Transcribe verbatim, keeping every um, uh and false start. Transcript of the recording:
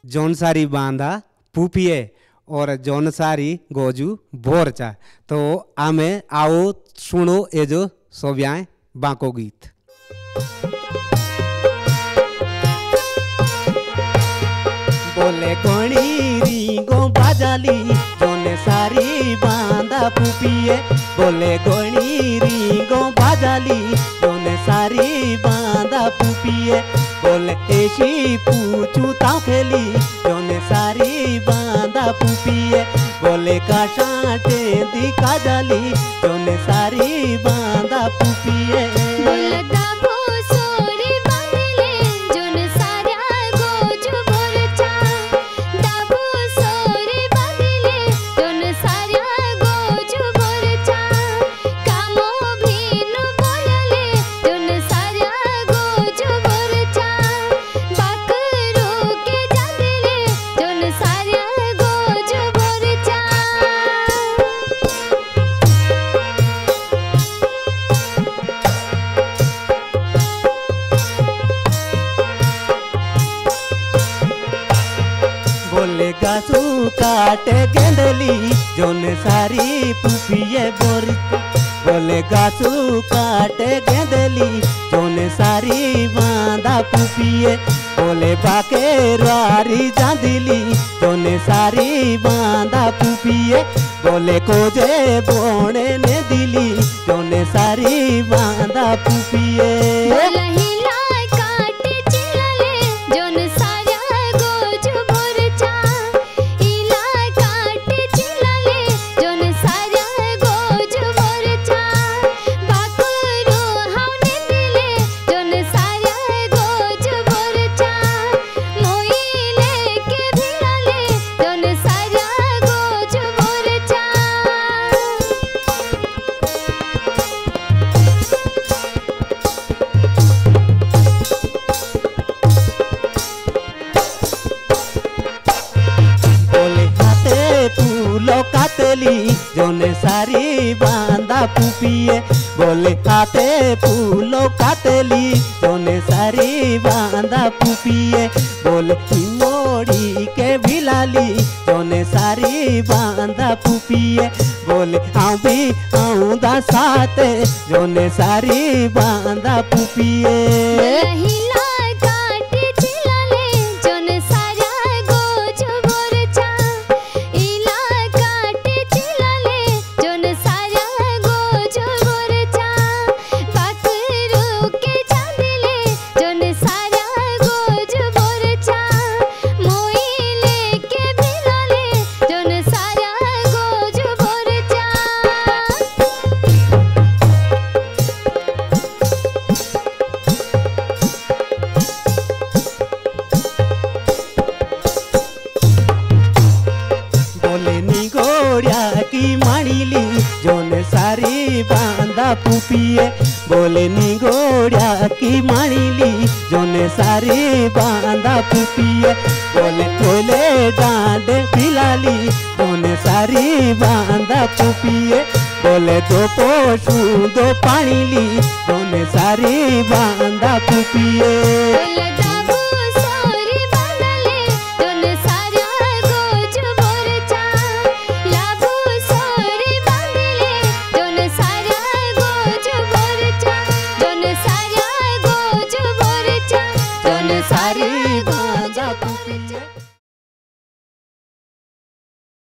जौन सारी बांधा पुपिए और जौन सारी गोजू भोरचा। तो आमे आओ सुनो ये जो सोव्याए बांको गीत। बोले कोणी रिंगो बाजाली जोने सारी बांधा पुपिए। बोले कोणी रिंगो बाजाली जोने सारी बांधा पुपिए। बोले ऐसी पूछू ताऊ खेली जोने सारी बांधा पुपिए। बोले काशाटे दिखा जाली जोने सारी बांधा पुपिए। बोले गासू काटे गेंदली जोने सारी पुपिए बोरचा। बोले गासू काटे गेंदली जोने सारी बांधा पुपिए। बोले बाके रारी जांदिली जोने सारी बांधा पुपिए। बोले कोजे बोने ने दिली जोने सारी बांधा पुपिए। कातेली जोने सारी बांधा पुपिए। बोले आते फूलो कातेली जोने सारी बांधा पुपिए। बोले मोड़ी के भिलाली जोने सारी बांधा पुपिए। बोले आऊं भी आऊंदा साथे जोने सारी बांधा पुपिए। की माणिली जोने सारी बांधा पुपिए। बोले निगोड़िया की माणिली जोने सारी बांधा पुपिए। बोले बोले डांड पिलाली जोने सारी बांधा पुपिए। बोले दो पोषू दो पाणिली जोने सारी बांधा पुपिए। सारी बांधा पुपिए।